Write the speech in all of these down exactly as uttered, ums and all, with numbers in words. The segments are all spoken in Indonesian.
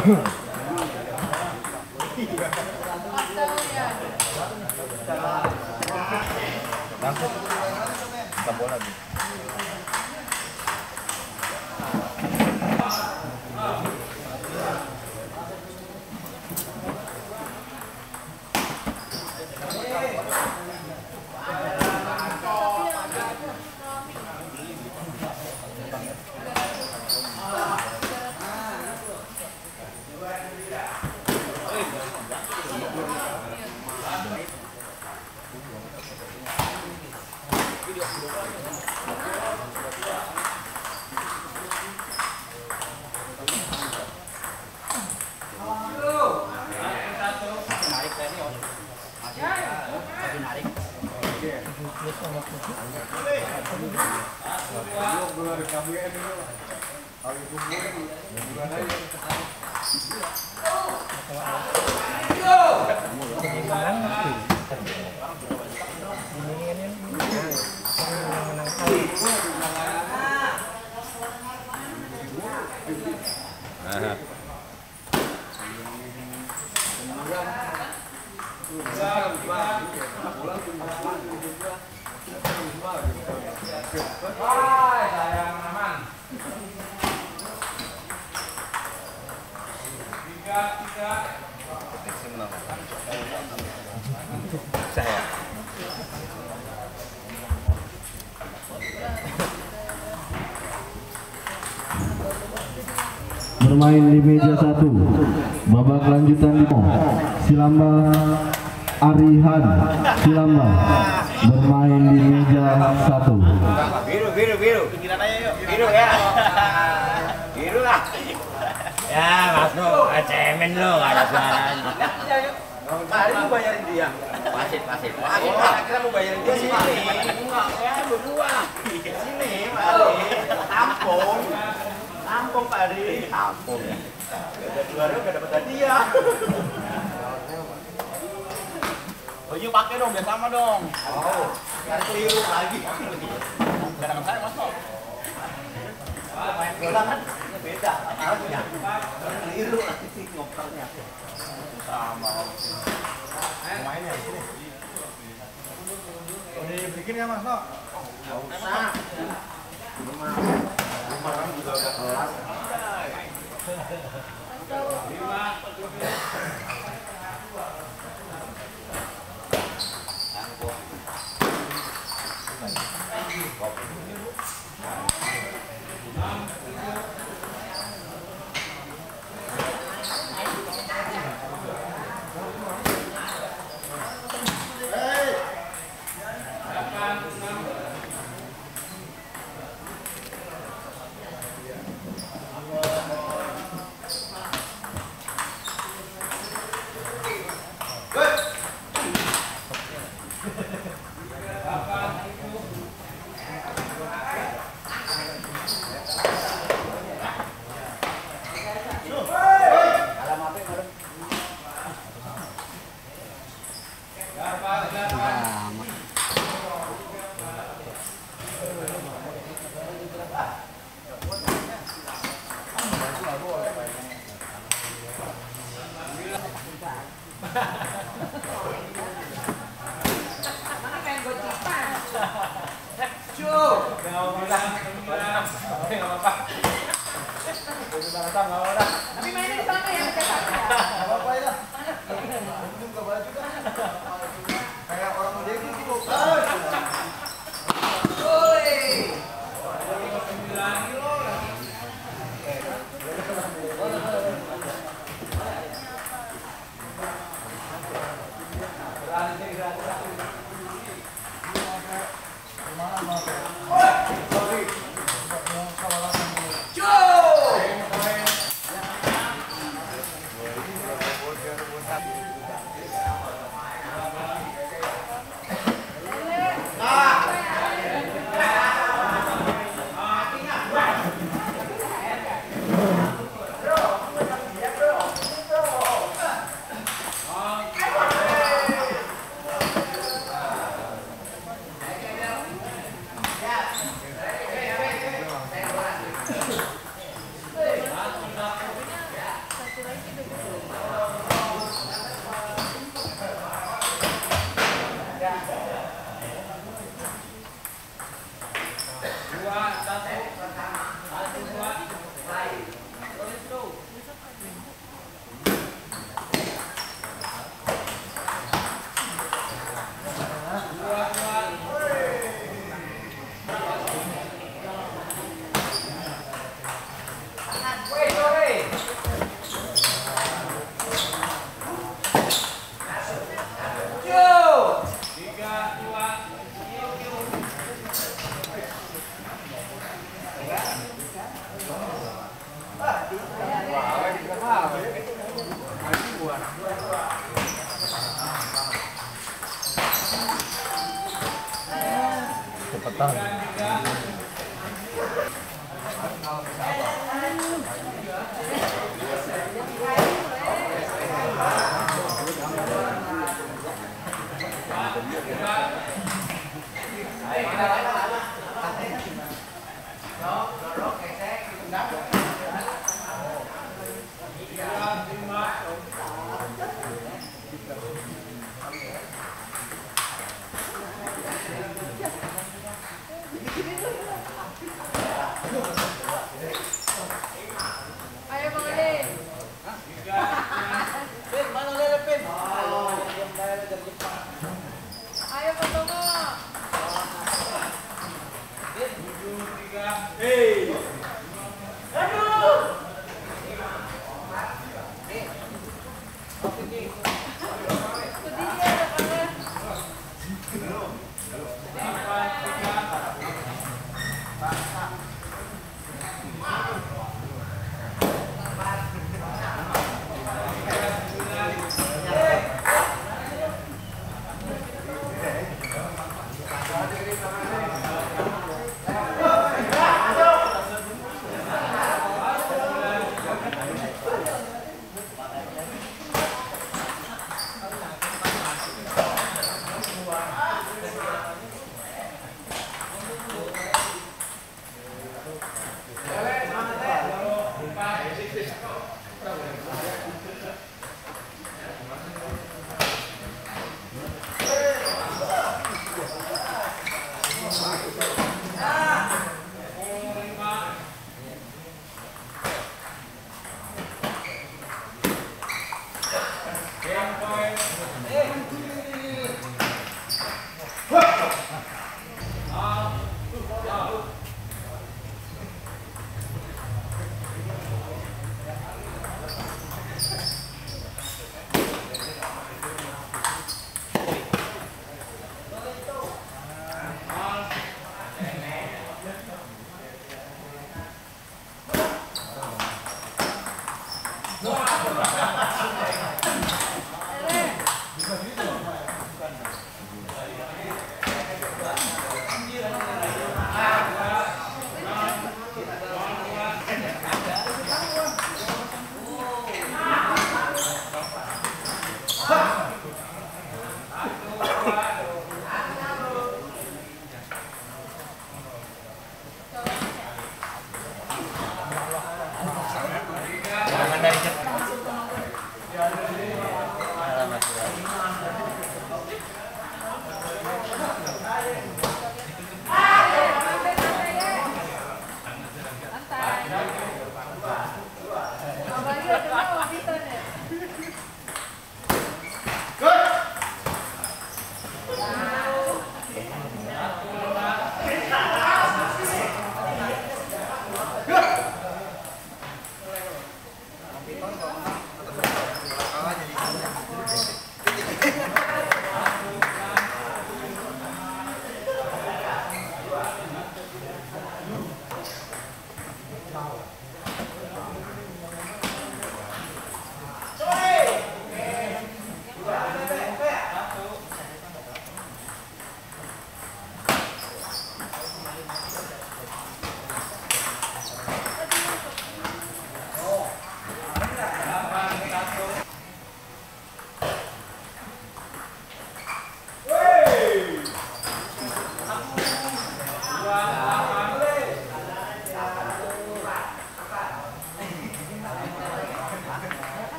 Langsung kita bola lagi. Bermain di meja satu, babak lanjutan di Silamba Arihan Silamba bermain di meja satu. Biru biru biru, pinggiran aja yuk, biru ya, biru lah. Ya masuk, cemen lo, gak ada suaranya. Tadi mau bayarin dia, wasit wasit. Wasit, kira mau bayarin dia sini. Enggak, ya berdua. Sini, mari. Tampung. Tampung Pak Adi, tampung. Udah juara udah dapat hadiah. Oh iya pakai dong, biar sama dong. Oh, jangan keliru lagi. Kadang saya Mas Tom. Main bola kan beda, tahunya. Keliru lagi sih ngopernya. Sama. Mainnya di sini. Udah dibikin ya Mas Tom? Enggak usah. Rumah. Rumah kan juga udah kelas. Tapi mainnya di sana ya, meja satu ya. Gak apa-apa ya. Untung ke baju kan. Kayak orang mau jadi gitu. Sorry. Cepetan. Ayo Bang Ade. Pin, mana lele pin? Ayo Bang Tomo. Hei. Itu dia ada kangen.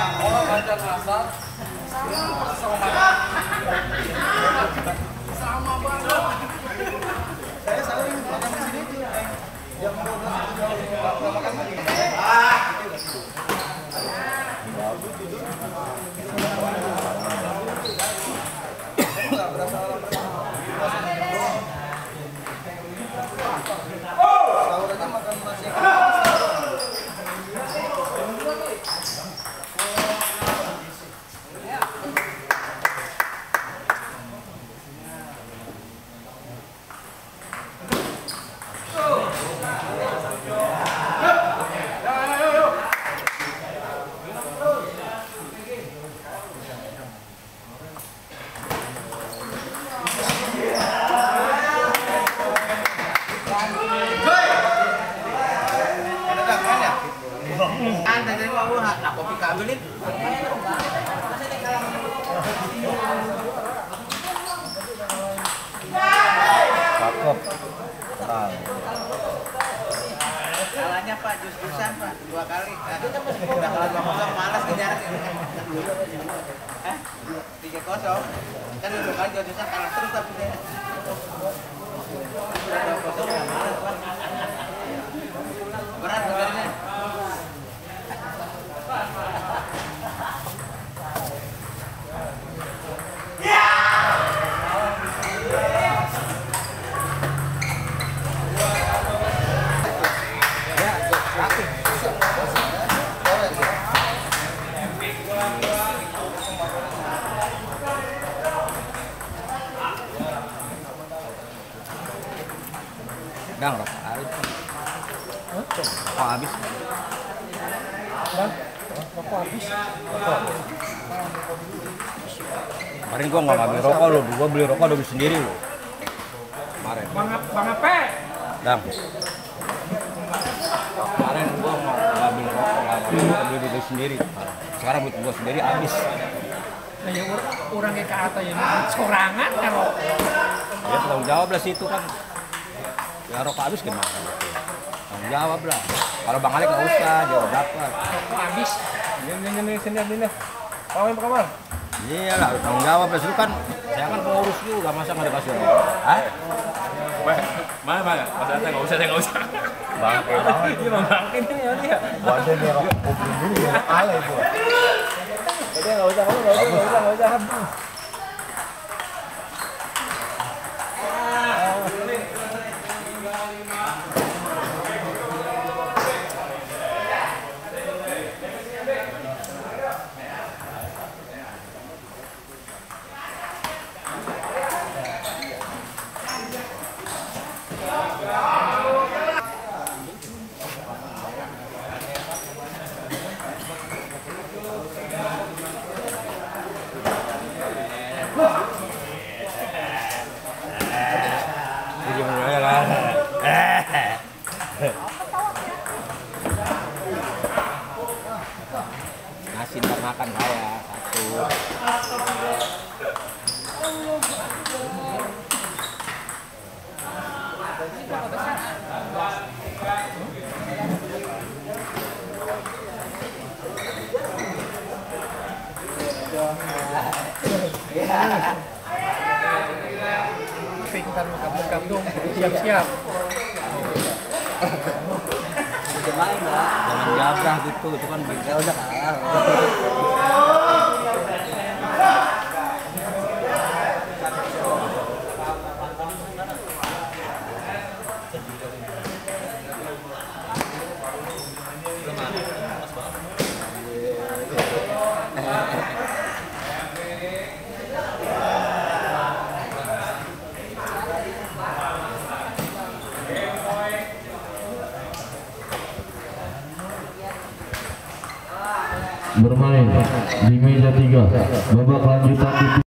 orang baca ngasal sama banget. Saya sering makan di sini tuh jam dua belas jauh makan lagi. Ah, nggak berasa sahur aja makan nasi. Cakep. Nah. Kalahnya Pak, jus-jusan Pak, dua kali. Udah kalah dua kosong, malas kejar. Eh, tiga kosong. Kan dua kali jus-jusan kalah terus tapi dia. Udah dua kosong, udah malas Pak. Berat sebenarnya. Dang, rokok habis. Rokok habis. Dang, rokok habis. Kemarin gua nggak ngambil rokok lo, gua beli rokok udah beli sendiri lo. Kemarin. Bang Bang Ape. Dang. Kemarin gua mau ngambil rokok, nggak beli beli sendiri. Sekarang buat gua sendiri habis. Nah, ya orang kayak kata ya, sorangan kan rokok. Ya tanggung jawab lah situ kan. Ya rokok habis gimana? Tanggung jawab lah. Kalau Bang Alek nggak usah, dia udah dapat. Rokok habis. Ini ini ini sini sini. Kawan Pak Kamal. Iya lah, tanggung jawab lah. Situ kan saya kan pengurus juga, masa nggak dikasih uang? Hah? Mana mana? Mas Ata nggak usah, saya nggak usah. Bangke banget. Ini bang bangke ini ya dia. Wadah dia rokok kopi dulu ya. Ale itu. Jadi nggak usah, nggak usah, nggak usah, nggak usah. Nasi ntar makan saya satu. Pintar kampung-kampung, siap-siap. Jangan jabrak gitu, itu kan beda udah kalah. Bermain di meja tiga babak lanjutan.